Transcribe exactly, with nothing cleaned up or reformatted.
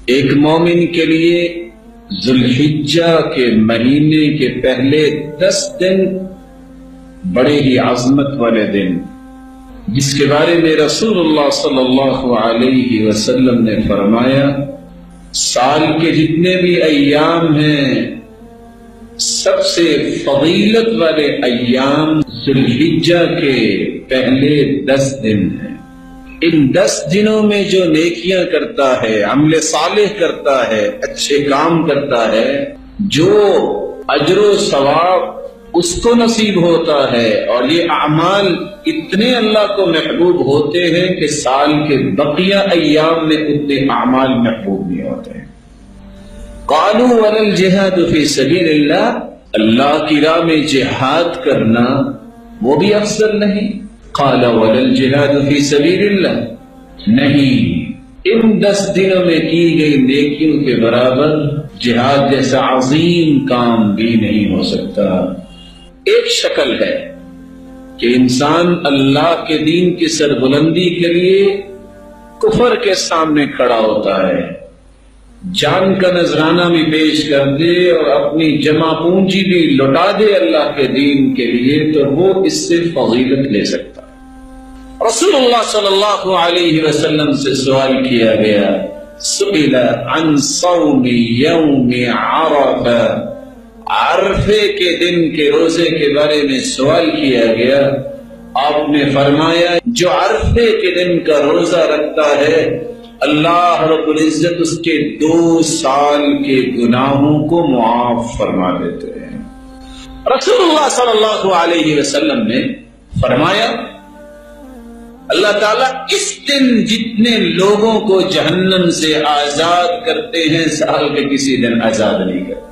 ایک مومن کے لیے ذوالحجہ کے مہینے کے پہلے دس دن بڑے ہی عظمت والے دن، جس کے بارے میں رسول اللہ صلی اللہ علیہ وسلم نے فرمایا سال کے جتنے بھی ایام ہیں سب سے فضیلت والے ایام ذوالحجہ کے پہلے دس دن ہیں۔ ان دس دنوں میں جو نیکیاں کرتا ہے، عمل صالح کرتا ہے، اچھے کام کرتا ہے، جو اجر و ثواب اس کو نصیب ہوتا ہے، اور یہ اعمال اتنے اللہ کو محبوب ہوتے ہیں کہ سال کے بقیہ ایام میں اتنے اعمال محبوب نہیں ہوتے ہیں۔ قالوا ولا الجہاد فی سبیل اللہ، اللہ کی راہ میں جہاد کرنا وہ بھی افضل نہیں؟ قال ولا الجہاد فی سبیل اللہ، نہیں، ان دس دنوں میں کی گئی نیکیوں کے برابر جہاد جیسا عظیم کام بھی نہیں ہو سکتا۔ ایک شکل ہے کہ انسان اللہ کے دین کی سربلندی کے لیے کفر کے سامنے کھڑا ہوتا ہے، جان کا نذرانہ بھی پیش کر دے اور اپنی جمع پونجی بھی لوٹا دے اللہ کے دین کے لیے، تو وہ اس سے فضیلت لے سکتا ہے۔ رسول اللہ صلی اللہ علیہ وسلم سے سوال کیا گیا، سئل عن صوم یوم عرفہ، عرفے کے دن کے روزے کے بارے میں سوال کیا گیا، آپ نے فرمایا جو عرفے کے دن کا روزہ رکھتا ہے اللہ رب العزت اس کے دو سال کے گناہوں کو معاف فرما دیتے ہیں۔ رسول اللہ صلی اللہ علیہ وسلم نے فرمایا اللہ تعالیٰ اس دن جتنے لوگوں کو جہنم سے آزاد کرتے ہیں سال کے کسی دن آزاد نہیں کرتے۔